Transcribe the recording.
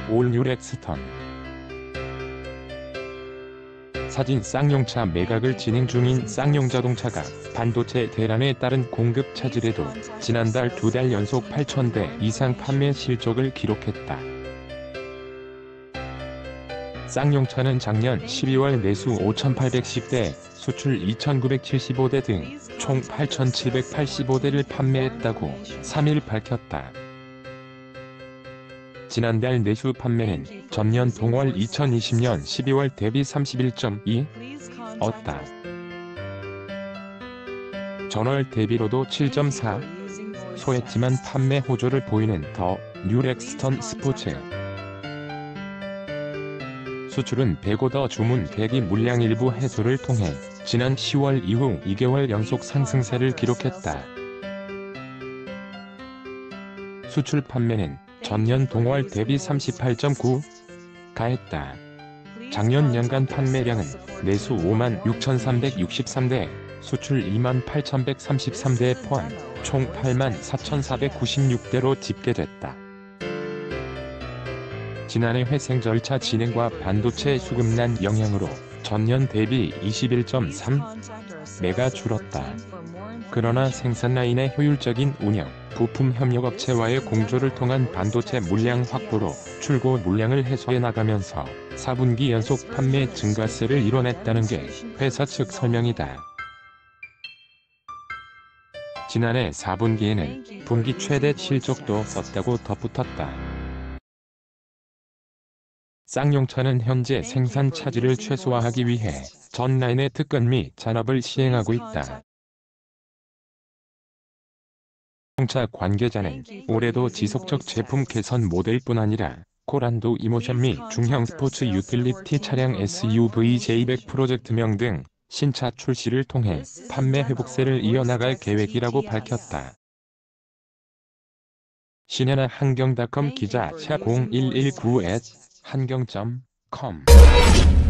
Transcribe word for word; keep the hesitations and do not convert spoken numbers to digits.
올 뉴 렉스턴. 사진 쌍용차 매각을 진행 중인 쌍용자동차가 반도체 대란에 따른 공급 차질에도 지난달 두 달 연속 팔천 대 이상 판매 실적을 기록했다. 쌍용차는 작년 십이월 내수 오천팔백십 대, 수출 이천구백칠십오 대 등 총 팔천칠백팔십오 대를 판매했다고 삼 일 밝혔다. 지난달 내수 판매는 전년 동월 이천이십 년 십이월 대비 삼십일 점 이 었다. 전월 대비로도 칠 점 사 소했지만 판매 호조를 보이는 더 뉴 렉스턴 스포츠. 수출은 백오더 주문 대기 물량 일부 해소를 통해 지난 시월 이후 이 개월 연속 상승세를 기록했다. 수출 판매는 전년 동월 대비 삼십팔 점 구 가했다. 작년 연간 판매량은 내수 오만 육천삼백육십삼 대, 수출 이만 팔천백삼십삼 대에 포함 총 팔만 사천사백구십육 대로 집계됐다. 지난해 회생 절차 진행과 반도체 수급난 영향으로 전년 대비 이십일 점 삼 배가 줄었다. 그러나 생산 라인의 효율적인 운영, 부품 협력업체와의 공조를 통한 반도체 물량 확보로 출고 물량을 해소해 나가면서 사 분기 연속 판매 증가세를 이뤄냈다는 게 회사 측 설명이다. 지난해 사 분기에는 분기 최대 실적도 썼다고 덧붙였다. 쌍용차는 현재 생산 차질을 최소화하기 위해 전 라인의 특근 및 잔업을 시행하고 있다. 쌍용차 관계자는 올해도 지속적 제품 개선 모델뿐 아니라 코란도 이모션 및 중형 스포츠 유틸리티 차량 에스유브이 제이 백 프로젝트명 등 신차 출시를 통해 판매 회복세를 이어나갈 계획이라고 밝혔다. 신현아 한경닷컴 기자 샵 공일일구 앳 한경 점 컴